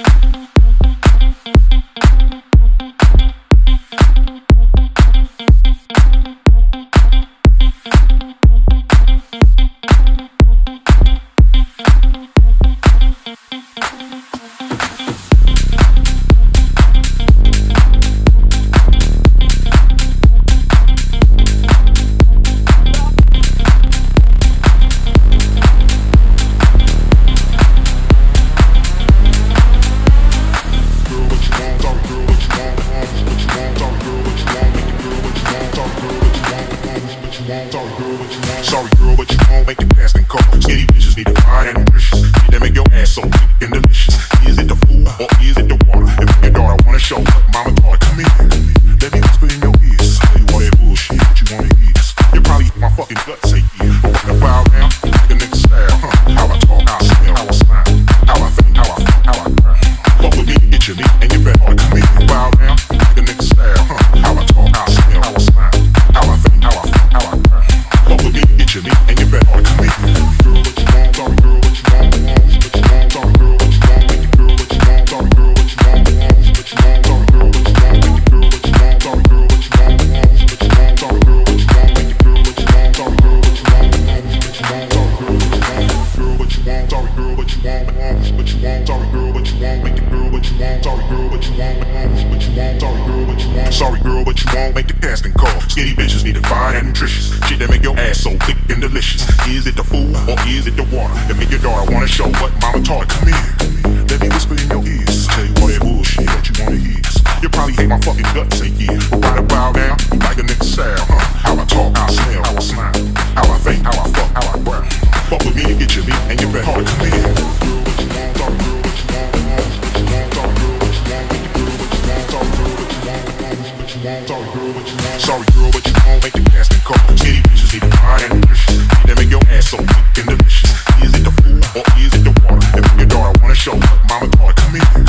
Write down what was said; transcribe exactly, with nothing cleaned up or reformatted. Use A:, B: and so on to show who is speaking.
A: Sorry girl, but you won't make it past and call. Skinny bitches need to find and nutritious. That make your ass so thick and delicious. Is it the food or is it the water? If your daughter wanna show up, mama taught her, come in. Let me whisper in your ears. Tell you all that bullshit that you wanna hear. You probably hit my fucking gut, say yeah. But when I bow down, like a nigga style, huh? How I talk, how I smell, how I smile, how I think, how I feel, how I cry. Fuck with me, get you me, and you better all come in. Bow down, like a nigga style, huh? How I talk, how I smell, how I smile, how I think, how I feel, how I cry. Fuck with me, get you me, and you better all come in. Girl, what you want? Sorry, girl, what you want? What you want? Sorry, girl, what you want? Make the girl what you want. Sorry, girl, what you want? What you want? Sorry, girl, what you want? Make the girl what you want. Sorry, girl, what you want? What you want? Sorry, girl, what you want? Make the girl what you want. Sorry, girl, what you want? What you want? Sorry, girl, what you want? Girl, what you want? Sorry, girl, what you want? What you want? Sorry, girl, what you want? Make the girl what you want. Sorry, girl, what you want? What you want? Sorry, girl, what you want? Sorry, girl, what you want? Make the casting call. Skinny bitches need to find and nutritious. Shit that make your ass so thick and delicious. Is it the food or is it the water? That make your daughter wanna show what mama taught her. Come in, let me whisper in your ears. Tell you all that bullshit that you wanna hear. You probably hate my fucking gut, say yeah. But why to bow down like a nigga style, huh? How I talk, how I smell, how I smile, how I think, how I fuck, how I cry. Fuck with me and get you me, and you better all come in. Girl, what you want? Sorry, girl, what you want? What you want? Sorry, girl, what you want? Make the girl what you want. Sorry, girl, what you want? What you want? Sorry, girl, what you want? Sorry, girl, what you want? Make the casting call. Skinny bitches need to find and nutritious. That make your ass so thick and delicious. Is it the food or is it the water? If your daughter wanna show up, mama taught her, come in.